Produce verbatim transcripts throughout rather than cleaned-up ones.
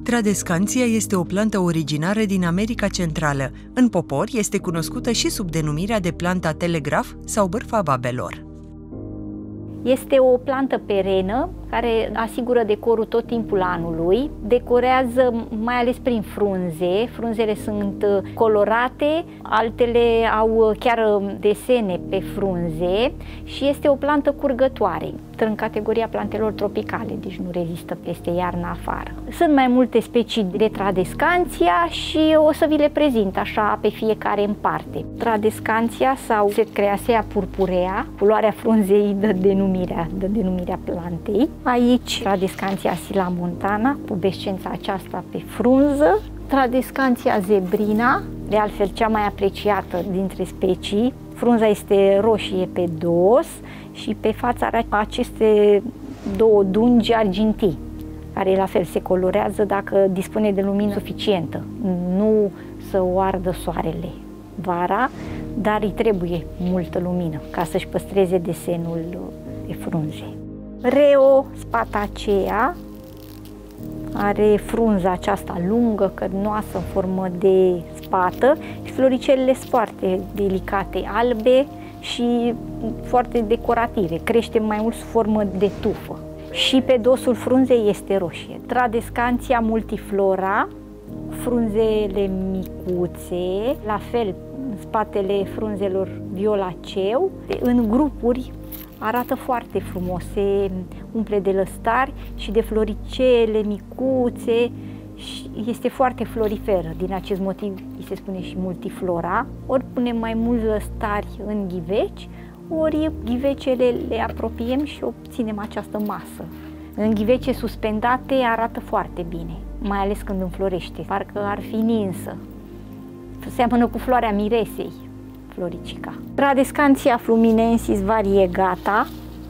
Tradescantia este o plantă originară din America Centrală. În popor este cunoscută și sub denumirea de planta telegraf sau bârfa babelor. Este o plantă perenă care asigură decorul tot timpul anului. Decorează mai ales prin frunze. Frunzele sunt colorate, altele au chiar desene pe frunze și este o plantă curgătoare. Intră în categoria plantelor tropicale, deci nu rezistă peste iarna afară. Sunt mai multe specii de Tradescantia și o să vi le prezint așa pe fiecare în parte. Tradescantia sau Setcreasea purpurea, culoarea frunzei dă denumirea, dă denumirea plantei. Aici Tradescantia silamontana, pubescența aceasta pe frunză. Tradescantia zebrina, de altfel cea mai apreciată dintre specii. Frunza este roșie pe dos și pe față are aceste două dungi argintii, care la fel se colorează dacă dispune de lumină suficientă. Nu să o ardă soarele vara, dar îi trebuie multă lumină ca să-și păstreze desenul de frunze. Reo spatacea are frunza aceasta lungă, cărnoasă, în formă de spată și floricelele sunt foarte delicate, albe și foarte decorative. Crește mai mult sub formă de tufă. Și pe dosul frunzei este roșie. Tradescantia multiflora, frunzele micuțe, la fel în spatele frunzelor violaceu, în grupuri. Arată foarte frumos, se umple de lăstari și de floricele micuțe și este foarte floriferă. Din acest motiv îi se spune și multiflora. Ori punem mai mulți lăstari în ghiveci, ori ghivecele le apropiem și obținem această masă. În ghivece suspendate arată foarte bine, mai ales când înflorește, parcă ar fi ninsă. Seamănă cu floarea miresei. Floricica. Tradescantia fluminensis variegata,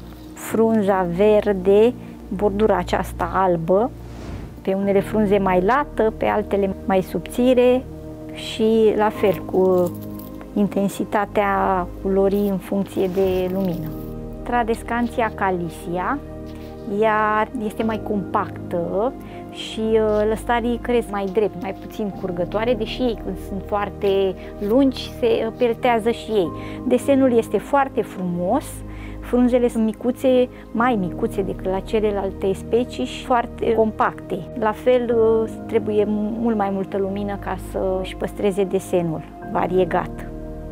frunza verde, bordura aceasta albă, pe unele frunze mai lată, pe altele mai subțire și la fel cu intensitatea culorii în funcție de lumină. Tradescantia calicia, ea este mai compactă și lăstarii cresc mai drept, mai puțin curgătoare, deși ei când sunt foarte lungi se peltează și ei. Desenul este foarte frumos, frunzele sunt micuțe, mai micuțe decât la celelalte specii și foarte compacte. La fel trebuie mult mai multă lumină ca să-și păstreze desenul variegat.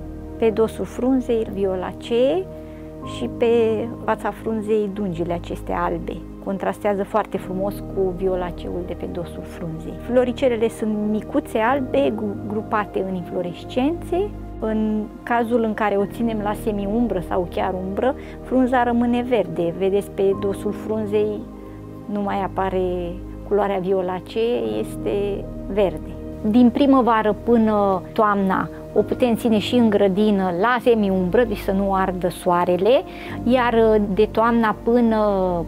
Pe dosul frunzei violacee și pe fața frunzei dungile acestea albe. Contrastează foarte frumos cu violaceul de pe dosul frunzei. Floricelele sunt micuțe, albe, grupate în inflorescențe. În cazul în care o ținem la semi-umbră sau chiar umbră, frunza rămâne verde. Vedeți, pe dosul frunzei nu mai apare culoarea violacee, este verde. Din primăvară până toamna o putem ține și în grădină la semi-umbră, deci să nu ardă soarele, iar de toamna până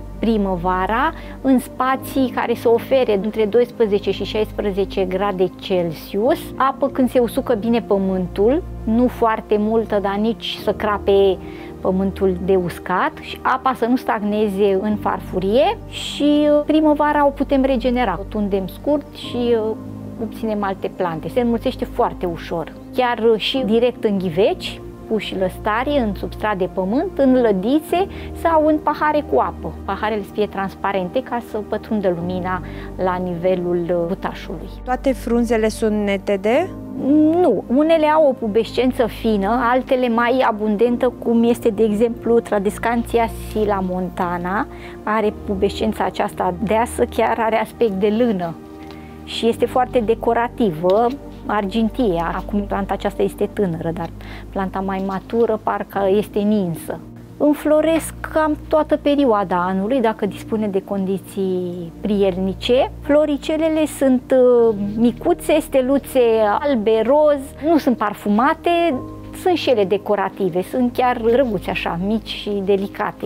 primăvara în spații care să ofere între doisprezece și șaisprezece grade Celsius, apă când se usucă bine pământul, nu foarte multă, dar nici să crape pământul de uscat, și apa să nu stagneze în farfurie și primăvara o putem regenera. O tundem scurt și obținem alte plante. Se înmulțește foarte ușor. Chiar și direct în ghiveci, puși lăstari în substrat de pământ, în lădițe sau în pahare cu apă. Paharele să fie transparente ca să pătrundă lumina la nivelul butașului. Toate frunzele sunt netede? Nu, unele au o pubescență fină, altele mai abundentă, cum este de exemplu Tradescantia silamontana, are pubescența aceasta deasă, chiar are aspect de lână și este foarte decorativă, argintie. Acum planta aceasta este tânără, dar planta mai matură parcă este ninsă. Înfloresc cam toată perioada anului, dacă dispune de condiții prielnice. Floricelele sunt micuțe, steluțe albe, roz, nu sunt parfumate, sunt și ele decorative, sunt chiar drăguțe așa, mici și delicate.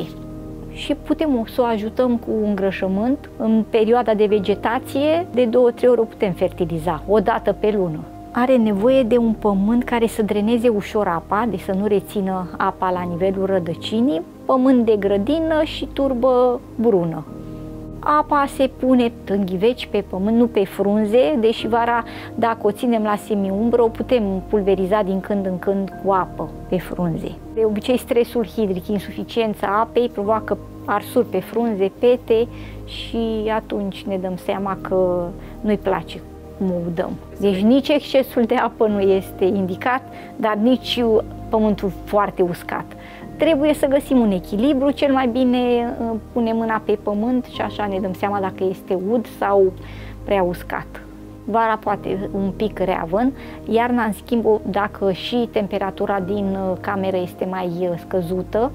Și putem să o ajutăm cu îngrășământ. În perioada de vegetație, de două-trei ori o putem fertiliza, o dată pe lună. Are nevoie de un pământ care să dreneze ușor apa, deci să nu rețină apa la nivelul rădăcinii, pământ de grădină și turbă brună. Apa se pune în ghiveci pe pământ, nu pe frunze, deși vara, dacă o ținem la semiumbră, o putem pulveriza din când în când cu apă pe frunze. De obicei, stresul hidric, insuficiența apei, provoacă arsuri pe frunze, pete și atunci ne dăm seama că nu-i place cum o udăm. Deci nici excesul de apă nu este indicat, dar nici pământul foarte uscat. Trebuie să găsim un echilibru, cel mai bine punem mâna pe pământ și așa ne dăm seama dacă este ud sau prea uscat. Vara poate un pic rea vânt, iarna în schimb, dacă și temperatura din cameră este mai scăzută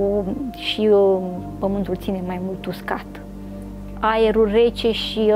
și pământul ține mai mult uscat. Aerul rece și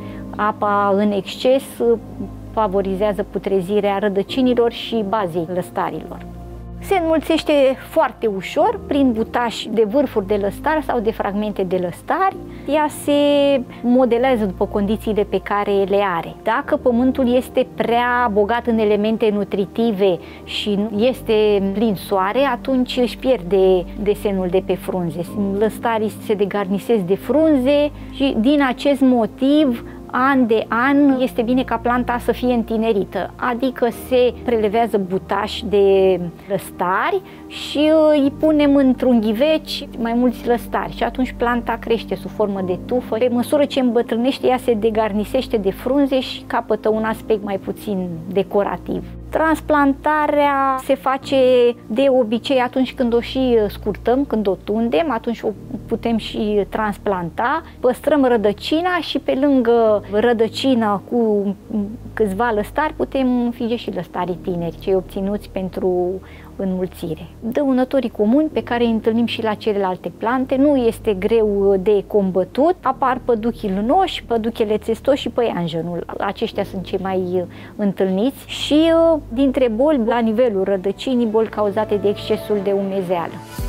apa în exces favorizează putrezirea rădăcinilor și bazei lăstarilor. Se înmulțește foarte ușor prin butași de vârfuri de lăstar sau de fragmente de lăstari. Ea se modelează după condițiile pe care le are. Dacă pământul este prea bogat în elemente nutritive și este plin soare, atunci își pierde desenul de pe frunze. Lăstarii se degarnisesc de frunze și din acest motiv an de an este bine ca planta să fie întinerită, adică se prelevează butași de lăstari și îi punem într-un ghiveci mai mulți lăstari și atunci planta crește sub formă de tufă. Pe măsură ce îmbătrânește, ea se degarnisește de frunze și capătă un aspect mai puțin decorativ. Transplantarea se face de obicei atunci când o și scurtăm, când o tundem, atunci o putem și transplanta. Păstrăm rădăcina și pe lângă rădăcină cu câțiva lăstari putem înfige și lăstarii tineri, cei obținuți pentru înmulțire. Dăunătorii comuni pe care îi întâlnim și la celelalte plante nu este greu de combătut. Apar păduchii lânoși, păduchele țestoși și păianjenul. Aceștia sunt cei mai întâlniți și dintre boli la nivelul rădăcinii, boli cauzate de excesul de umezeală.